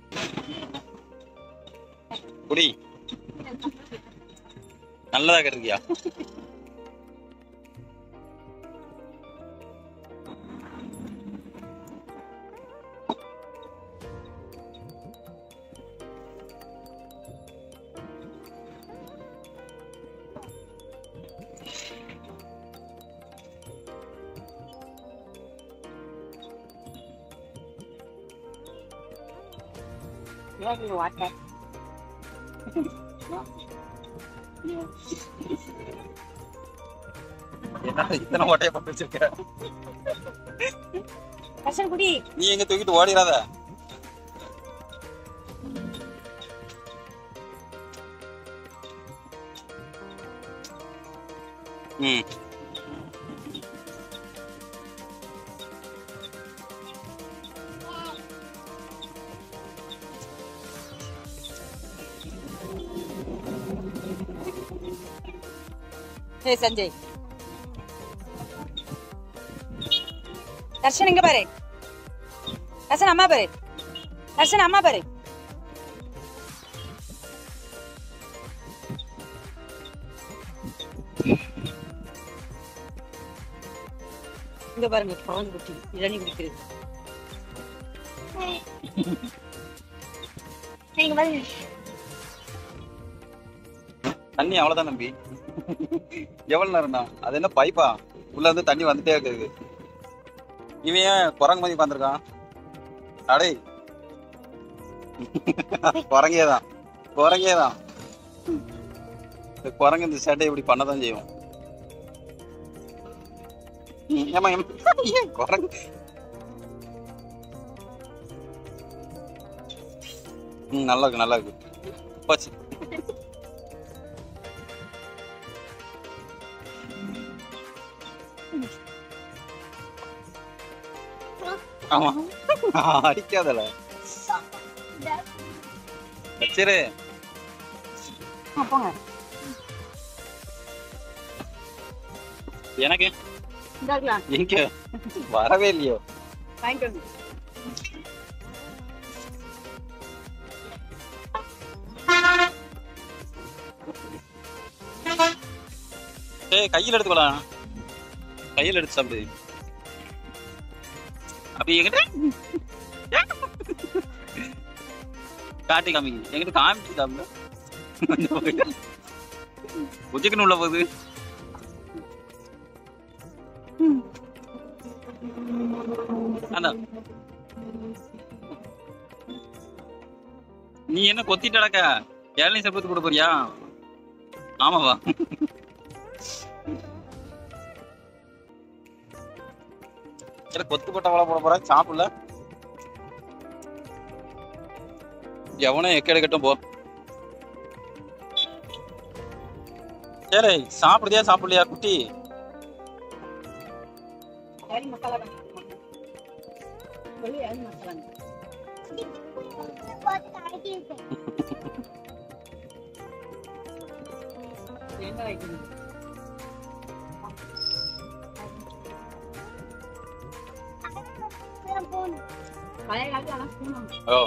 குடி. நல்லதா கேட்டிருக்கியா? water. என்ன இத்தனை ஓட்டைய போட்டு வச்சிருக்க? கஷன் குடி. நீ எங்க தூக்கிட்டு ஓடிராத. Hey Sanjay. Darshan inga paru. Darshan amma paru. Darshan amma paru. inga parunga பால் குட்டி இளநீ குடிக்கிறது. நீங்க பாருங்க. தண்ணி அவ்வளவுதான் நம்பி. எவ்வளவு நேரம்னா அது என்ன பைப்பா உள்ள இருந்து தண்ணி வந்துட்டே இருக்குது. இவன் குரங்கு மாதிரி உட்காந்துருக்கான். அடே குரங்கேதான் குரங்கேதான். இந்த குரங்கு இந்த சேட்டை இப்படி பண்ணதான் செய்யும். ஏமா குரங்கு நல்லா இருக்கு நல்லா இருக்கு. போச்சு. ஆமா அடிக்காதல சரி எனக்கு எங்க வரவே இல்லையோ. கையில் எடுத்துக்கலாம். கையில் எடுத்து சாப்பிடு. அப்படி எங்கிட்ட காட்டி காமிங்க. எங்கிட்ட காமிச்சு சாப்பிட புஜிக்கணும் உள்ள போகுது. நீ என்ன கொத்திட்டடக்கா? இளநீ சாப்பிட்டு கூட போறியா? ஆமாவா? கொத்து போட்ட வள போட போற சாப்பிடல. எவனோ எக்கேடு கட்டும் போ. சரி சாப்பிடுதியா சாப்பிடலையா குட்டி? Oh.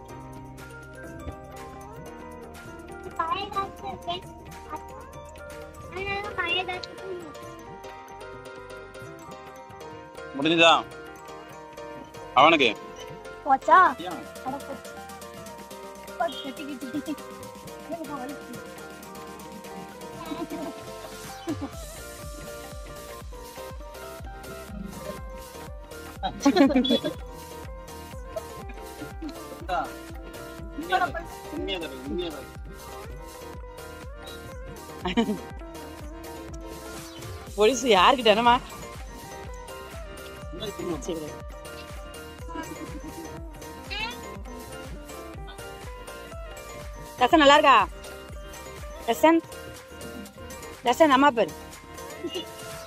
முடிஞ்சதா அவனுக்கு? போச்சா? போலீஸ் யாருக்கிட்ட என்னமா ரசன் நல்லா இருக்கா? ரசன் ரசன் அம்மா பேர்